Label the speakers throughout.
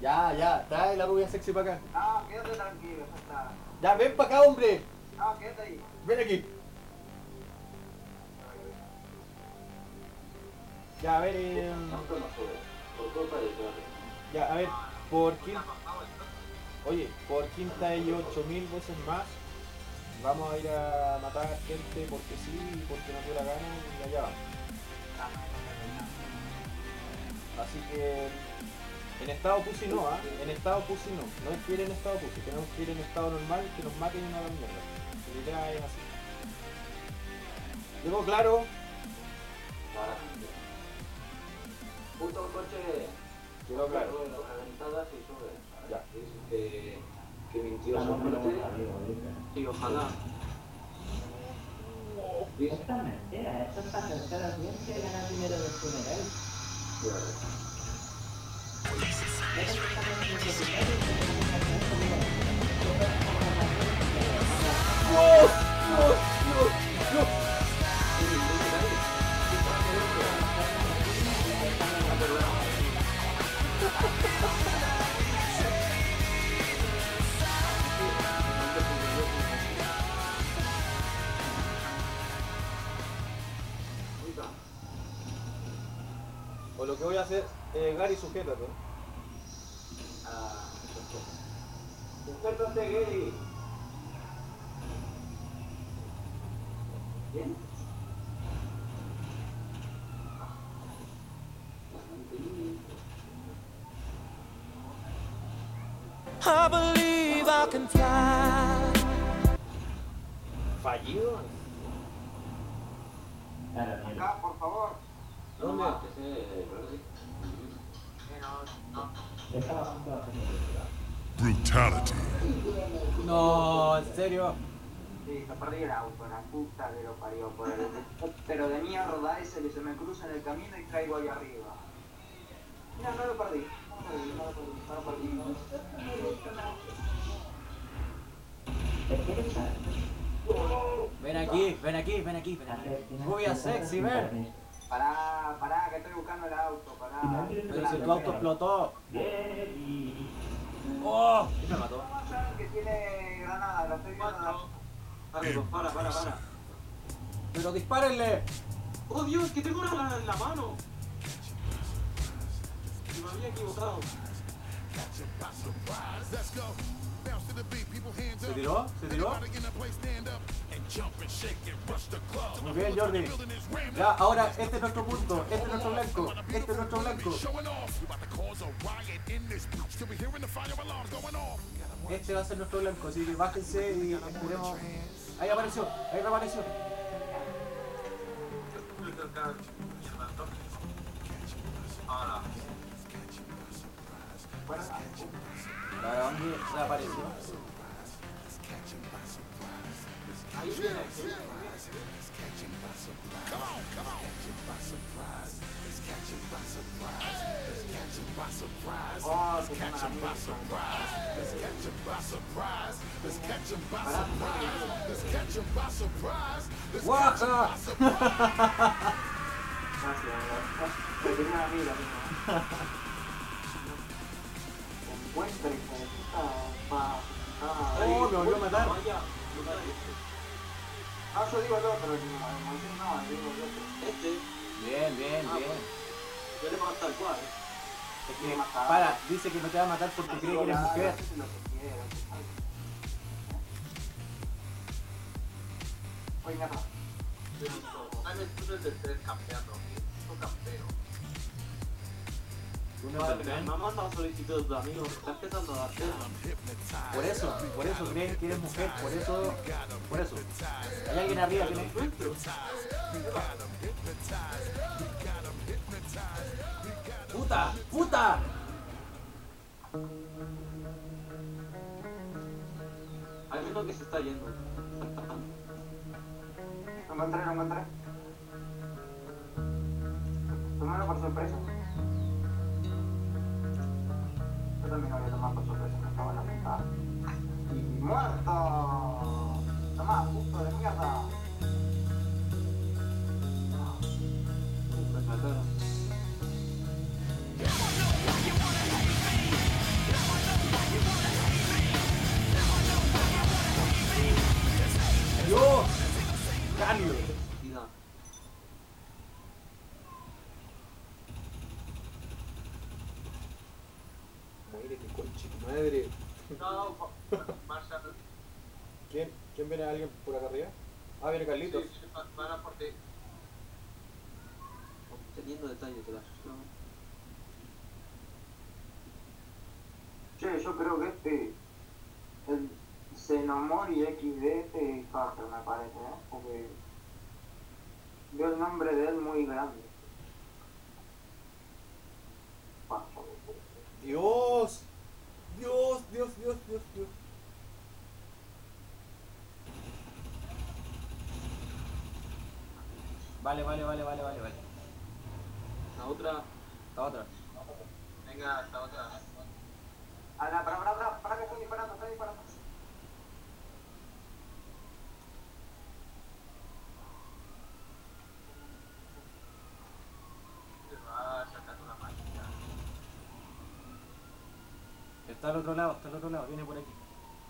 Speaker 1: Ya, trae la rubia sexy para acá.
Speaker 2: No, quédate tranquilo, ya está.
Speaker 1: Ya, ven para acá, hombre.
Speaker 2: No, quédate ahí.
Speaker 1: Ven aquí. Ya, a ver, ya, a ver, por quinta... Oye, por quinta y 8.000 veces más vamos a ir a matar gente porque sí y porque nos dio la gana y allá vamos. Así que en estado pussy no, ¿ah? En estado pussy no. No es que ir en estado pussy, tenemos que ir en estado normal, que nos maten y no hagan mierda. La idea es así. ¿Llegó claro?
Speaker 3: Puto coche.
Speaker 1: Quedó claro.
Speaker 3: Reventadas y sube.
Speaker 1: Ya.
Speaker 3: Dice que mintió sobre y ojalá.
Speaker 4: Esta es mentira, esto es para acercar al cliente y ganar dinero del funeral.
Speaker 1: O lo que voy a hacer, Gary, sujétate.
Speaker 3: Sujétate, Gary. ¿Bien?
Speaker 5: I believe I can fly.
Speaker 1: ¿Fallido?
Speaker 2: Acá, por favor.
Speaker 1: ¿Dónde?
Speaker 4: Está bajando la
Speaker 6: Brutality.
Speaker 1: No, en serio.
Speaker 2: Sí, se perdió el auto, la puta que lo parió por el... Pero de mierda ese que se me cruza en el camino y caigo ahí arriba. Mira, no lo perdí. No lo perdí.
Speaker 1: Ven aquí. Rubia sexy, ven.
Speaker 2: Pará, que estoy buscando el auto, pará.
Speaker 1: Pero si tu auto explotó. ¡Oh! ¿Quién me mató?
Speaker 2: Que tiene granada, lo estoy viendo.
Speaker 3: Vale, para.
Speaker 1: ¡Pero dispárenle!
Speaker 3: ¡Oh Dios, que tengo una en la mano! Me había equivocado.
Speaker 1: ¿Se tiró? Muy bien, Jordi. Ya, ahora este es nuestro punto, este es nuestro blanco. Este va a ser nuestro blanco, así que bájense y esperemos. Ahí reapareció.
Speaker 3: Ahora.
Speaker 1: ¿Para dónde reapareció?
Speaker 3: Ahí viene.
Speaker 2: Oh, que una mierda.
Speaker 1: ¡Guaja!
Speaker 2: Gracias, me tenía una amiga, encuentre, hijo de puta,
Speaker 1: ¡Oh, me volvió a matar!
Speaker 2: Ah, yo digo el otro, no, digo el otro.
Speaker 1: Bien.
Speaker 3: Yo le mato al cual.
Speaker 1: Es que, para, dice que no te va a matar porque cree que eres mujer.
Speaker 2: Oye, mierda.
Speaker 3: Dame el túnel del tren campeando. No campeo. Me ha mandado solicitud de amigos. Está empezando a dar tema.
Speaker 1: Por eso creen que eres mujer, por eso. Hay alguien arriba que no encuentro. ¡Puta!
Speaker 3: Hay uno que se está yendo.
Speaker 2: Lo encontré. Tomarlo por sorpresa. Yo también lo voy a tomar por sorpresa, me acabo de lamentar. ¡Y muerto! Tomá, puto de mierda.
Speaker 1: Conche tu madre.
Speaker 3: No, Marshall.
Speaker 1: ¿Quién viene? ¿Alguien por acá arriba? Ah, viene Carlitos.
Speaker 3: Sí, van a por ti.
Speaker 7: Teniendo detalles de la sociedad.
Speaker 2: Che, yo creo que el Xenomori XD es Carter, me parece, porque veo el nombre de él muy grande.
Speaker 1: Dios. Dios. Vale.
Speaker 7: La otra.
Speaker 3: Venga, hasta otra.
Speaker 2: Para que estoy disparando.
Speaker 3: Te va a sacar una máquina.
Speaker 1: Está al otro lado, viene por aquí.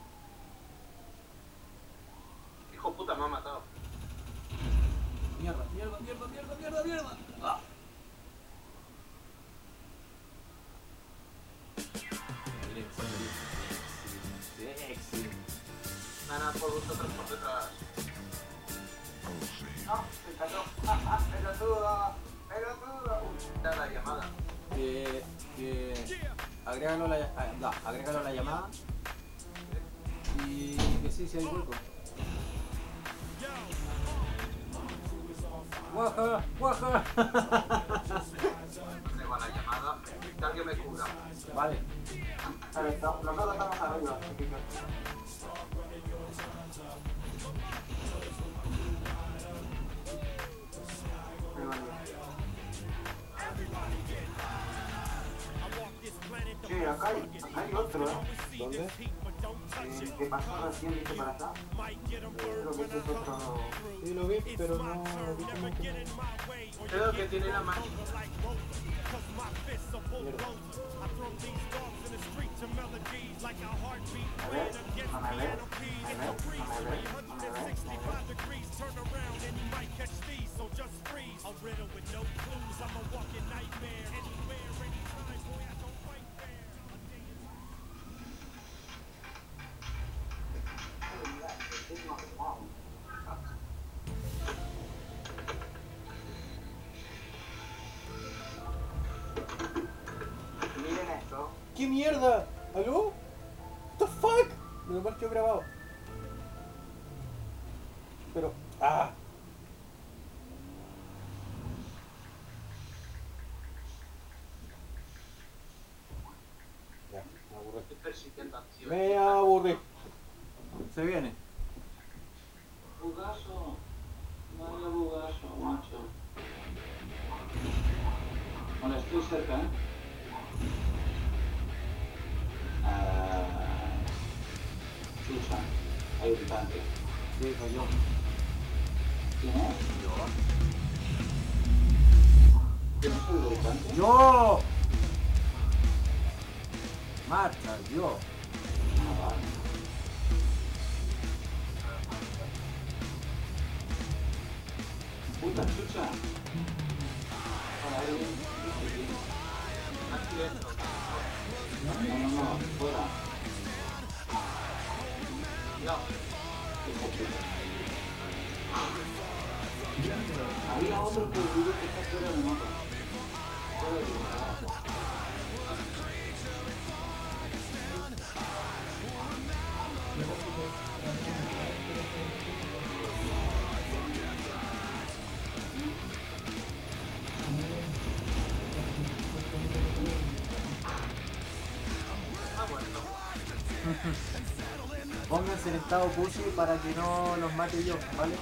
Speaker 3: Hijo puta, me ha matado.
Speaker 1: Mierda. Ah. Sexy.
Speaker 3: Nada, por vosotros por detrás.
Speaker 2: No, se cayó. Pelotudo.
Speaker 3: Da la llamada.
Speaker 1: Agrégalo a la llamada. Y que sí hay hueco. Guaja.
Speaker 3: Tengo la llamada. Que alguien me cubra.
Speaker 1: Vale.
Speaker 2: Nosotros estamos arriba. Che, acá hay otro,
Speaker 1: ¿Dónde?
Speaker 2: que pasó recién, viste, para acá. Creo que este es otro.
Speaker 1: Sí, lo vi, pero no vi cómo.
Speaker 3: Creo que tiene la máquina.
Speaker 1: Mierda.
Speaker 2: A ver. Miren esto.
Speaker 1: ¿Qué mierda? ¿Aló? What the fuck? Me lo marqué grabado. Pero. ¡Ah! Ya, me aburrí.
Speaker 3: Estoy persiguiendo acción.
Speaker 1: Me aburrí. Se viene.
Speaker 7: Bugazo. Vaya bugazo, macho. Bueno, estoy cerca, ¿eh? Chucha. Hay gritante.
Speaker 1: Sí, soy yo.
Speaker 7: ¿Quién es? ¿Quién es el gritante?
Speaker 1: ¡Yo! Marcha, yo.
Speaker 7: Ah, vale. Puta chucha. Hola, alguien.
Speaker 3: Aquí dentro.
Speaker 7: No, fuera.
Speaker 3: No.
Speaker 7: Hijo puta. Había otro que digo que está fuera del mapa. Fuera del mapa.
Speaker 1: Pónganse en estado pussy para que no los mate yo, ¿vale?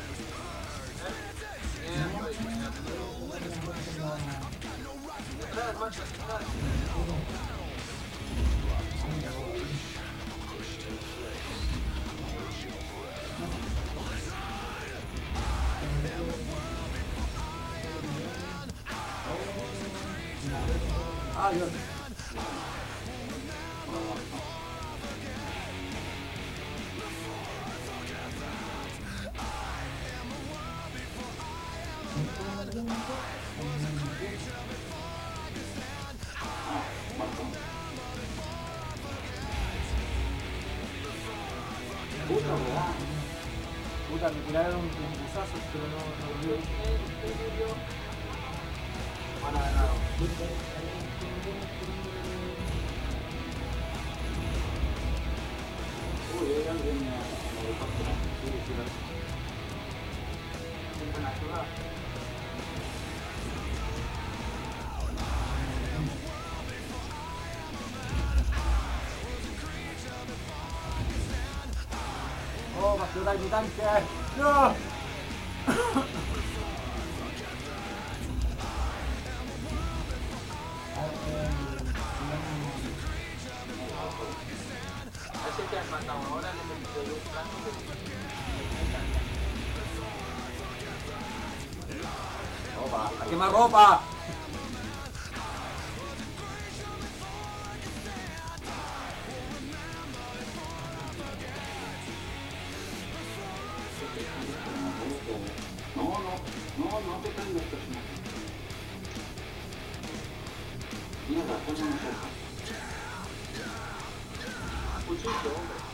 Speaker 1: Ah, Dios.
Speaker 7: esa weá.
Speaker 1: Puta, me tiraron un buzazo, pero no dio. Van a ganar.
Speaker 7: Uy, hay alguien en el parque.
Speaker 1: Sí, sí, lo
Speaker 2: Siempre en la ciudad.
Speaker 1: ¡Oh, va a explotar mi tanque! ¡No!
Speaker 3: Ese que has matado ahora le he metido yo un plato de
Speaker 1: ¡Ropa! ¡A quemar ropa!
Speaker 7: No te caigas, personaje. Mierda, ponme una cerca.
Speaker 3: cuchillo, hombre.